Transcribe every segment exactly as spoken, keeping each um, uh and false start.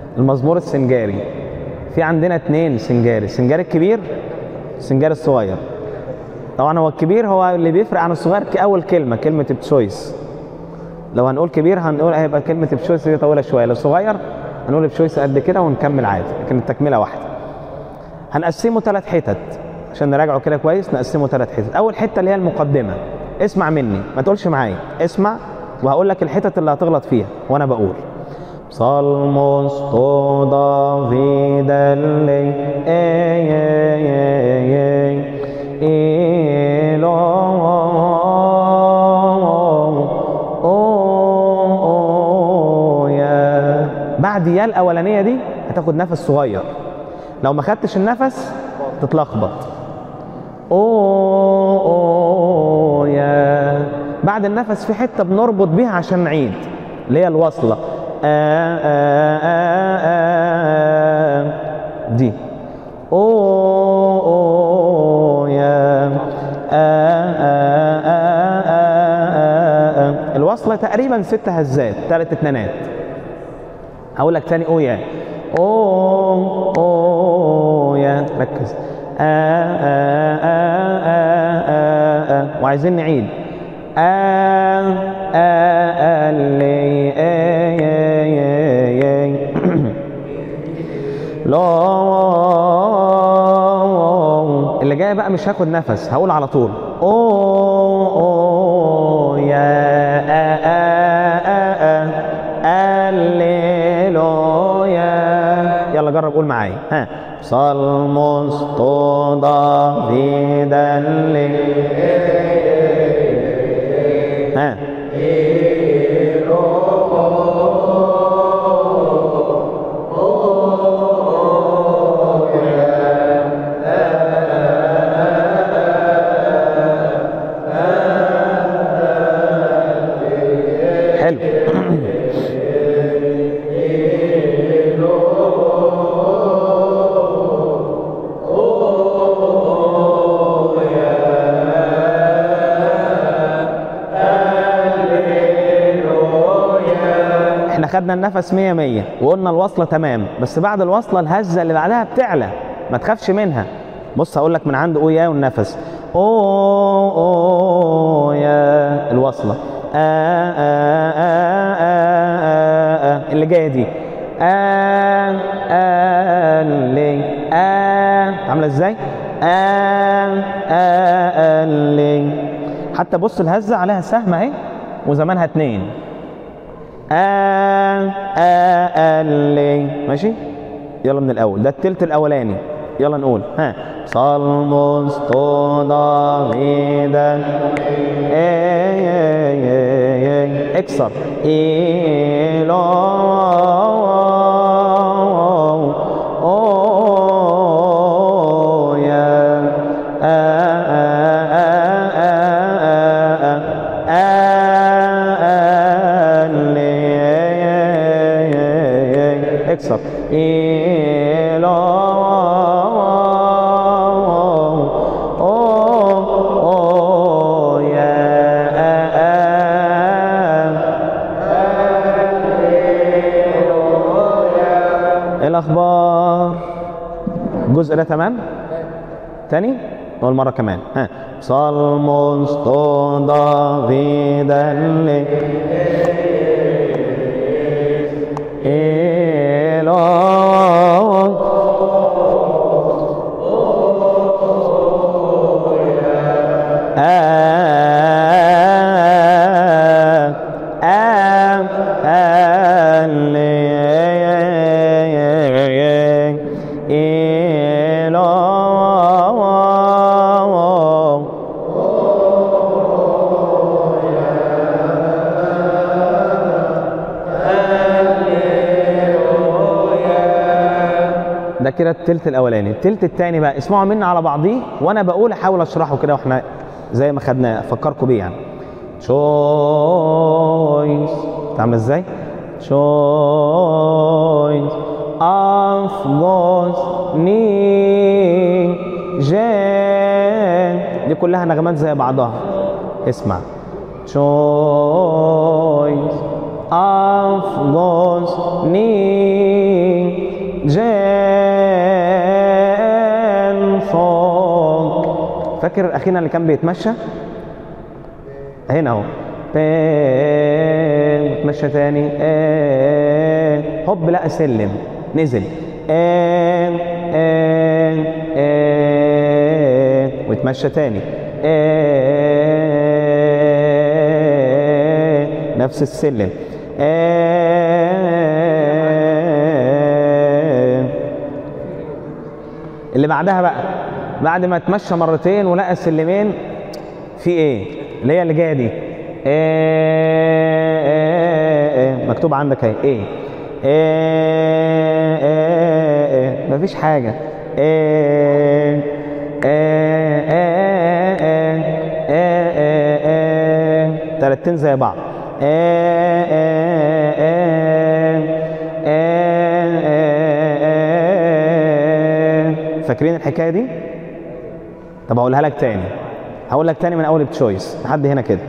المزمور السنجاري. في عندنا اتنين سنجاري، السنجاري الكبير السنجاري الصغير. طبعا هو الكبير هو اللي بيفرق عن الصغير كأول كلمة، كلمة بتشويس. لو هنقول كبير هنقول هيبقى كلمة بتشويس دي طويلة شوية، لو صغير هنقول بتشويس قد كده ونكمل عادي، لكن التكملة واحدة. هنقسمه ثلاث حتت عشان نراجعه كده كويس، نقسمه ثلاث حتت. أول حتة اللي هي المقدمة، اسمع مني ما تقولش معايا، اسمع وهقول لك الحتت اللي هتغلط فيها وأنا بقول. Salmos to David le Elo يا. بعد يا الأولانية دي هتاخد نفس صغير، لو ما خدتش النفس تتلخبط. أو يا. بعد النفس في حتة بنربط بيها عشان نعيد اللي هي الوصلة آه آه آه آه دي. أوه أوه يا آه آه آه آه آه. الوصلة تقريبا ست هزات، ثلاث اتنانات. هقول لك تاني أوه يا أوه أوه يا، ركز آه آه آه آه آه آه. وعايزين نعيد آه آه آه اللي آه لا. اللي جاي بقى مش هاخد نفس، هقول على طول أوه أوه يا آه آه آه آه الليلويا. يلا جرب قول معايا ها. صلموس تو دافيد اللي ها خدنا النفس مية مية وقلنا الوصلة تمام، بس بعد الوصلة الهزة اللي بعدها بتعلى، ما تخافش منها. بص هقول لك من عند أو يا والنفس أوه أوه يا الوصلة آه آه آه آه آه. اللي جاية دي آه آه اللي آه عاملة ازاي آه آه اللي. حتى بص الهزة عليها سهم اهي وزمانها اتنين آه آه اللي ماشي. يلا من الأول، ده التلت الأولاني. يلا نقول ها. صلموس تو دافيد اكسر إيلو أو يا آه آه آه آه اللي اكسر إيلو الأخبار. الجزء ده تمام؟ تاني؟ نقول مرة كمان ها. صلموس تو دافيد اللي إلو ده كده التلت الاولاني. التلت الثاني بقى اسمعوا مني على بعضيه وانا بقول احاول اشرحه كده واحنا زي ما خدناه افكركم بيه يعني. شويس تعمل ازاي؟ شويس افغوس ني جين. دي كلها نغمات زي بعضها. اسمع شويس افغوس ني جان فوق. فاكر اخينا اللي كان بيتمشى هنا اهو، اتمشى تاني آه. هوب لا سلم نزل آه آه آه. واتمشى تاني آه. نفس السلم آه. اللي بعدها بقى بعد ما اتمشى مرتين ولقى سلمين في ايه اللي هي اللي جايه دي آه آه آه. مكتوب عندك اهي ايه آه آه آه. مفيش حاجه آه آه آه آه آه آه آه. تلاتين زي بعض آه آه آه آه آه آه. فاكرين الحكايه دي؟ طب هقولها لك تاني، هقول لك تاني من اول بتشويس لحد هنا كده.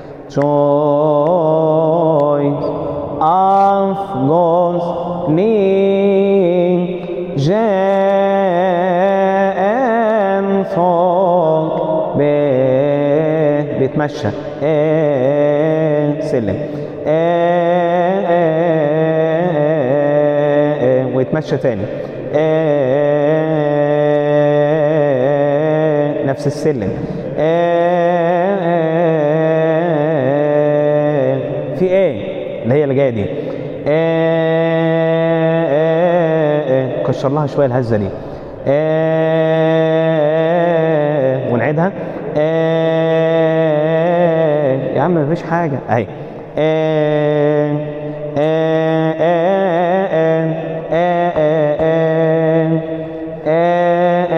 choice of God's name جان فوق بيتمشى آه. سلم آه آه آه. ويتمشى تاني آه. نفس السلم آه آه. في ايه اللي هي اللي جايه دي آه آه. كشر لها شويه الهزه دي آه. ونعيدها آه. يا عم مفيش حاجه اهي آه آه آه آه آه آه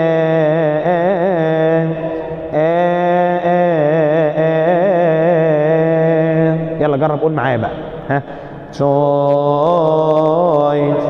آه. يلا جرب قول معايا بقى ها choice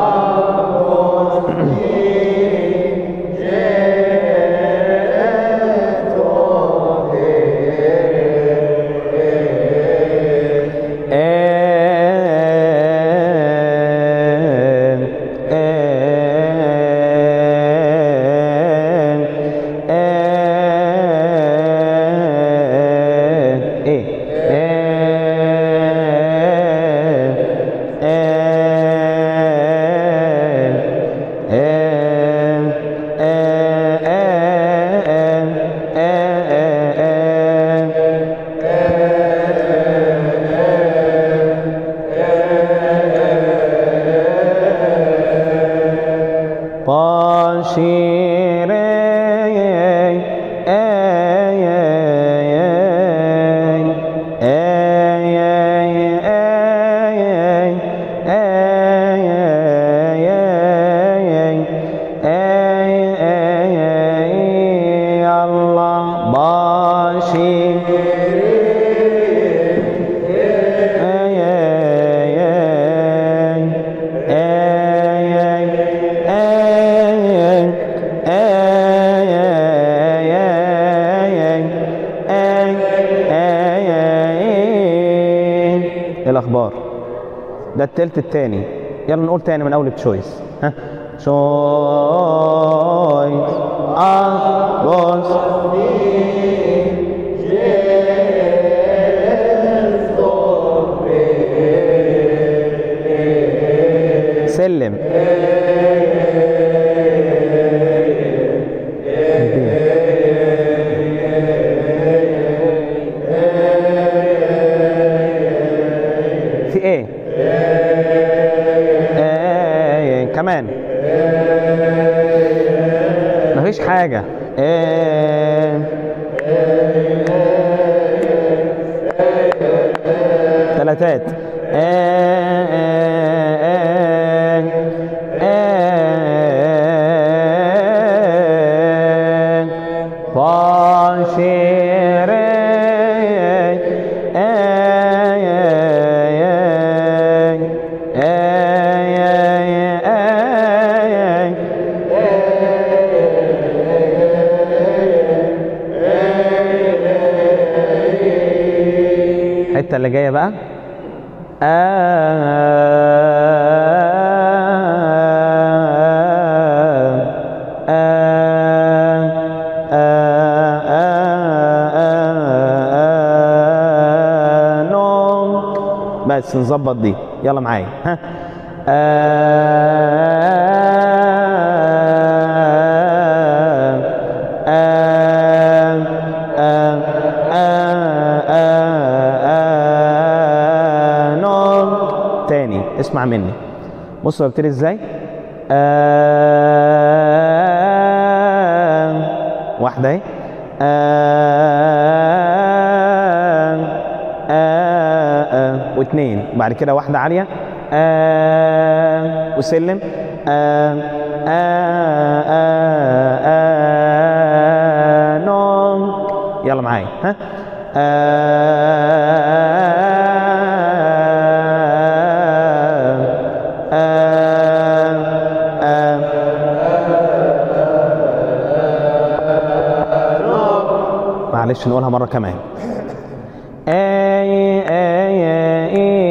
الاخبار ده التلت التاني. يلا نقول تاني من اول تشويس ها choice of God's سلم في ايه آه كمان مفيش حاجة آه تلاتات آه آه آه فاشر الحته اللي جايه بقى آه بس نظبط دي. يلا معايا. ها آه آه آه آه آه نون. تاني اسمع مني، بص ببتدي ازاي. آه واحدة اهي. آه آه آه واثنين، بعد كده واحدة عالية. آه وسلم. آه آه آه آه نون. يلا معايا. ها معلش نقولها مرة كمان. اي اي اي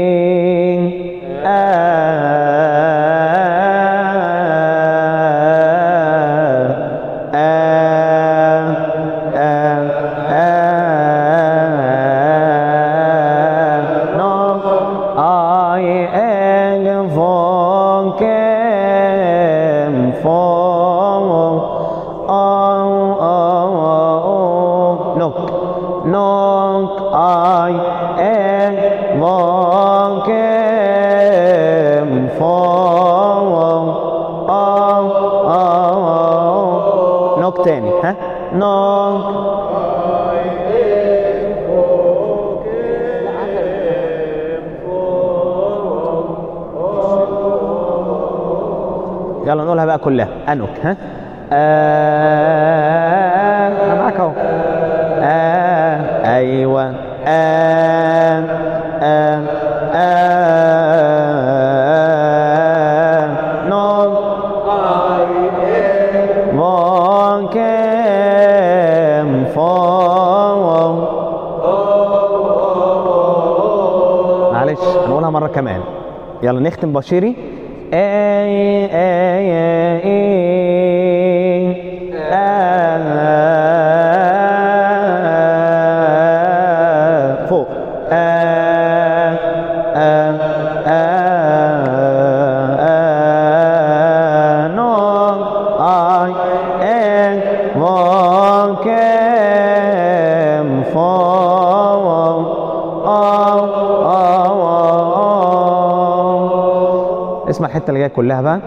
تاني. ها نونك. يلا نقولها بقى كلها. انوك. ها آه انا معاك اهو. آه ايوه. آه آه آه نون كام فوق. معلش هنقولها مرة كمان. يلا نختم بشيري. اي اي اي آه فوق. آه آه آه نون اي ان وكم فوق. اسمع الحته اللي جايه كلها بقى.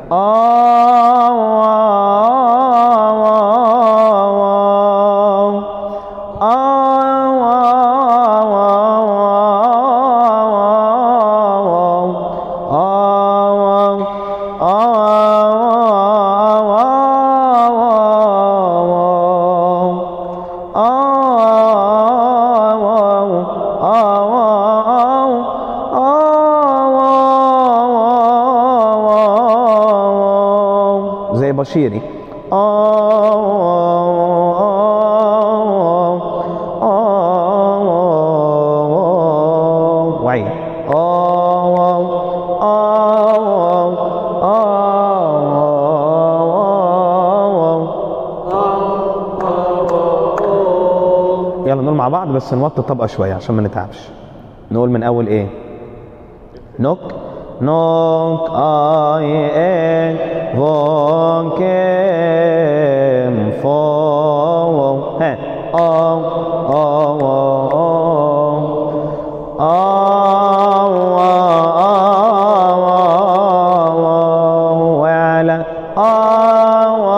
زي بشيري. وعيد. يلا نقول مع بعض بس نوطي الطبقة شوية عشان ما نتعبش. نقول من أول إيه؟ نوك نوك اي ان فوكم فو. ها او او او او وعلى او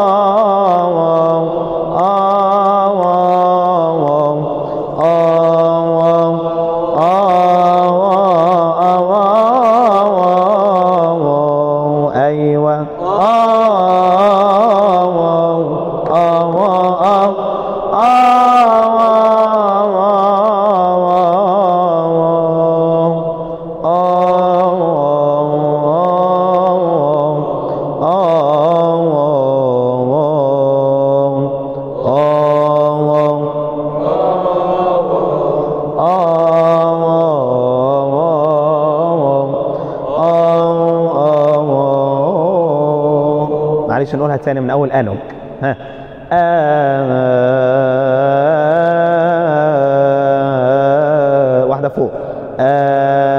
ايوه. معلش نقولها تاني من اول. انوك. ها آه واحده فوق. آه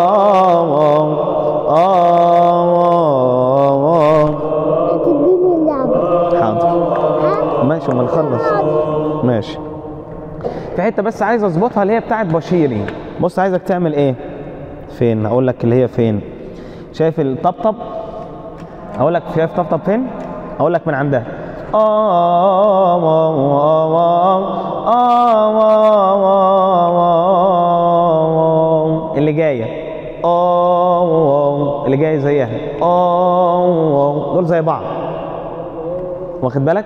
تديني اللعبة. حاضر ماشي اما نخلص. ماشي. في حته بس عايز اظبطها اللي هي بتاعت بشيري. بص عايزك تعمل ايه؟ فين؟ اقول لك اللي هي فين. شايف الطبطب؟ اقول لك شايف طبطب فين؟ اقول لك من عندها. اللي جايه اللي جايه زيها دول زي بعض، واخد بالك؟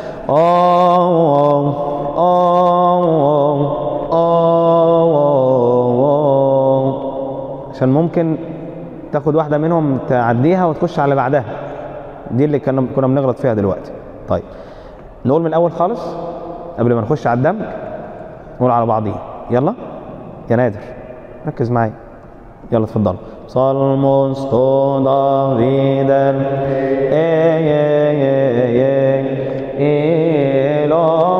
عشان ممكن تاخد واحده منهم تعديها وتخش على اللي بعدها، دي اللي كنا كنا بنغلط فيها دلوقتي. طيب نقول من الاول خالص قبل ما نخش على الدمج، نقول على بعضيه. يلا يا نادر ركز معايا، يلا اتفضل. صالموس تو دافيدن اي اي اي الو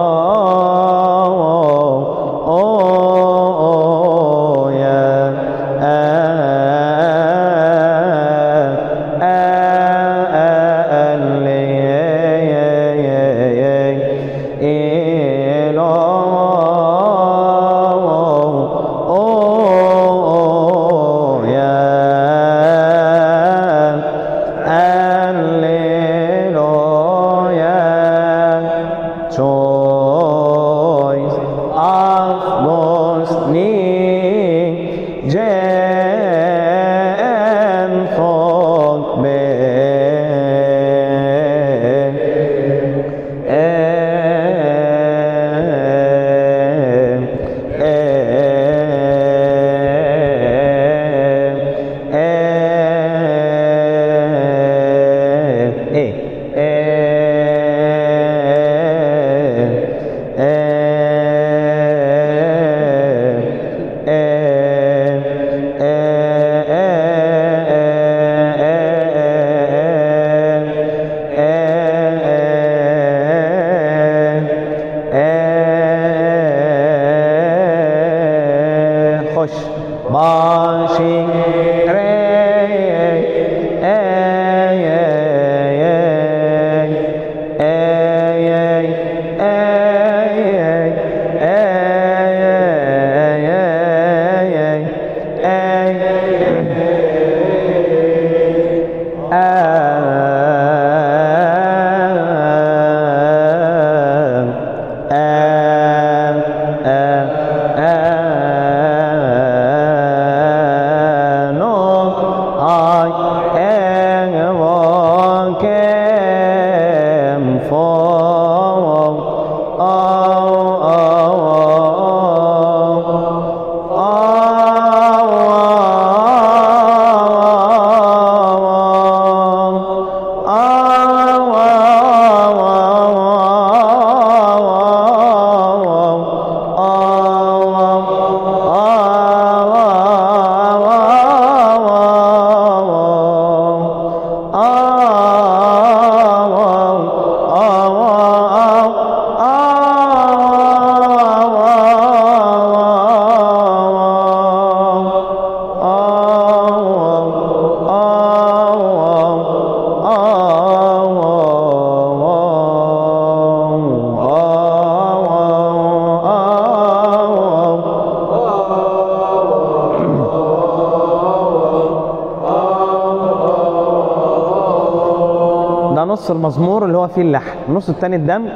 نص المزمور اللي هو فيه اللحن، النص التاني الدمج.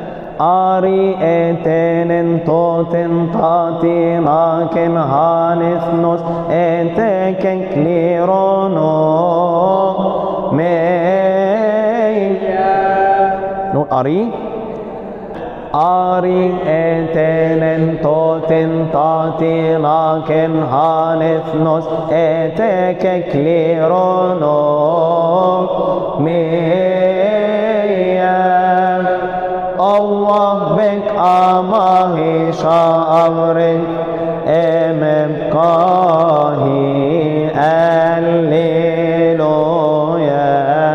اري اتنن توتن تاتي ماكن هانثنوس اتكن كليرونو مي. نقول اري اري اتنن توتن تاتي ماكن هانثنوس اتكن كليرونو مي. Allah bek amahi şavrin emebkahi Alleluya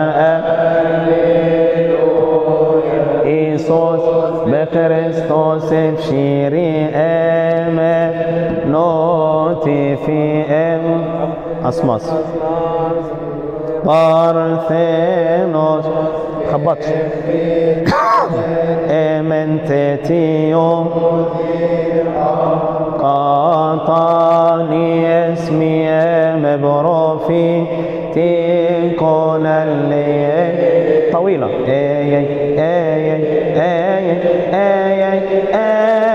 İsos be Kristos efşiri eme notifi em أسماس بارثينوس خبطش امنتتيو قاطاني اسمي مبروفي تكون اللي طويلة اي اي اي اي اي اي